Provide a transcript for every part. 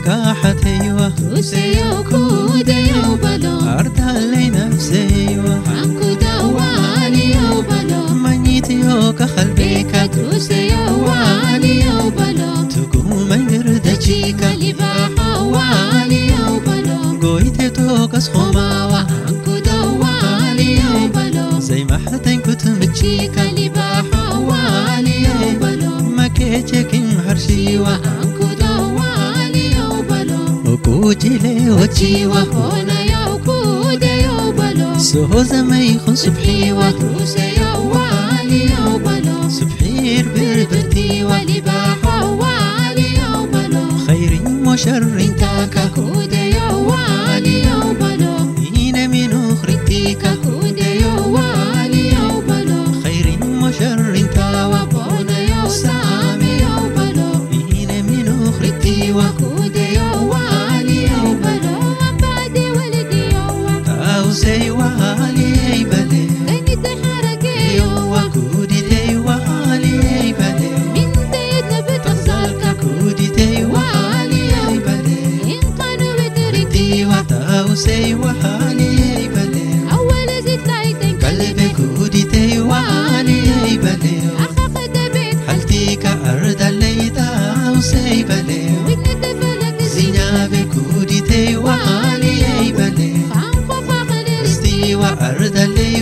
حرقاحتي توسيو كوديو بلو أرتالينا نفسي عن كديو واليو بلو منيتيو كخلبيك توسيو واليو بلو تقوم يردجيك لباحة واليو بلو قويتيتو كسخوما عن كديو واليو بلو زي ما حتين كنت متشيك لباحة واليو بلو ما كيتشكين هرشي عن كديو واليو بلو وكوجيلي وجي هنا يو كوديو بلو سوزا ما يخون سبحي توسيو واليو بلو سبحير بربرتي لباحة واليو بلو خير وشر تاكا كوديو واليو بلو هنا من أخرتيك كوديو واليو بلو خير وشر تاوا هنا يو ساميو بلو هنا من أخرتي كوديو واليو بلو أبادي ولدي أو زي وهالي بلي كنت حركي كودي تي وهالي بلي من ديدنا بتغزلك كودي تي وهالي بلي إن قانو بتركي تي وتاو زي وهالي بلي أول زيت لايتن قلبي كودي تي وهالي بلي أخاف دبيت حلتيك أرض اللي تاو زي بلي وإن تفلك زينابي كودي تي وهالي بلي فانفو فاقل استي وأرض اللي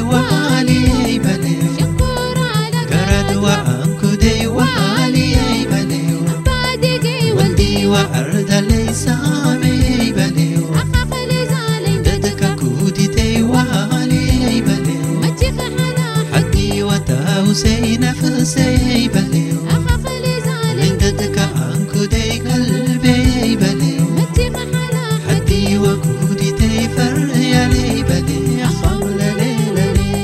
وهالي بلي شكور على قرد وأنكو دي وهالي بلي أبادي جي ولدي وأرض اللي سامي بلي أخاف لزالين ددك كودي تي وهالي بلي متشيخ حنا حدي وتاو سي نفسي بلي أخاف لزالين ددك أنكو دي قلبي بلي متشيخ حنا حدي وكودي تي فريالي بلي خمل ليلي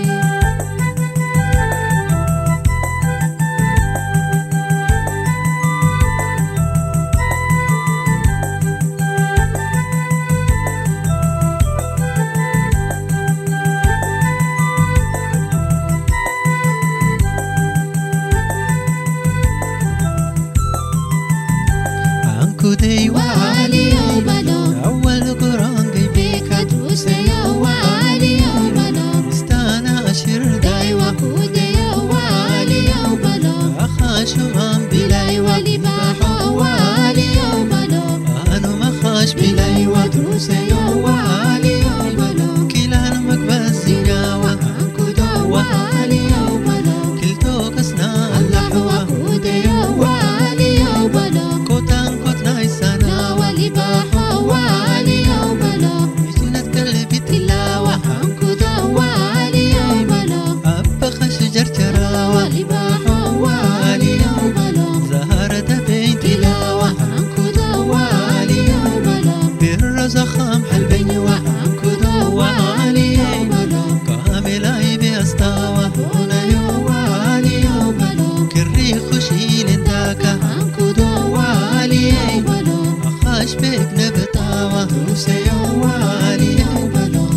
كديو واليو بلو أول قرآن قيبيك توسيو واليو بلو استانا أشر دايوا كوديو واليو بلو أخاش من بلاي ولباحة واليو بلو أنا ما خاش بلاي توسيو واليو بلو كلا مكبزينا عن كديو واليو بلو كلتو كسنا اللحوة كوديو واليو بلو كوتان كوتنا يسانا ولباحة واليو بلو مجنة قلبي تلاوة عن كديو واليو بلو أبخ شجر تراوة ولباحة واليو بلو زهرة بين تلاوة عن كديو واليو بلو بالرزخام حلبين عن كديو واليو بلو كامل بأستاوة هنا يو واليو بلو كري خشيل انتاكا عن كديو واليو بلو أخاش بيك نبتاوة توسيو واليو بلو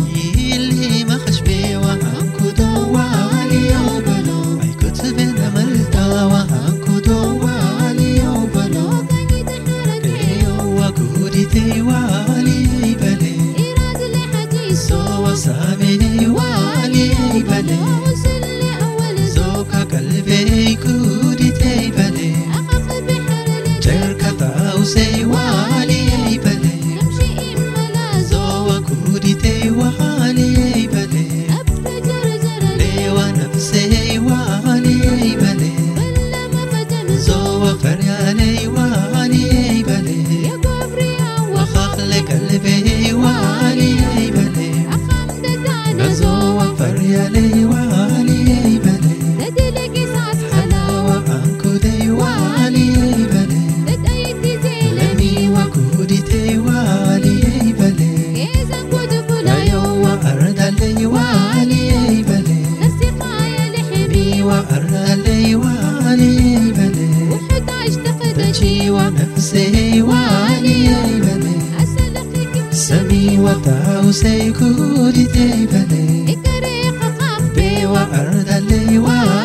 يلي ما خش بيوة عن كديو واليو بلو أي كتبنا ملتاوة عن كديو واليو بلو كنت حركي وكودي تي والي بلي إيراد لحدي سوى سامي والي بلي وصل لأول زوكا قلبي كودي تي بلي أخاف بحر جركة تاوسي والي بلي يمشي إما زوى كودي تي والي بلي أبجر زر ليوى نفسي والي بلي ولا ما فتن زوى فريالي والي بلي يا كبرياء وخخل قلبي والي بلي أخام ددانا نزوى فريالي والي بلي ددلك ساس حلاوة عنكو دي والي بلي ددأيتي زيلمي لمي وكودي تي والي بلي إذا كنت كلا أيوة أرد لي والي بلي السقايا لحبي بي وأرد لي والي بلي وحد اشتقت تجي ونفسي والي بلي أسلقك سمي وتاوسي كودي تي بلي إكريق قام بي وأرد لي والي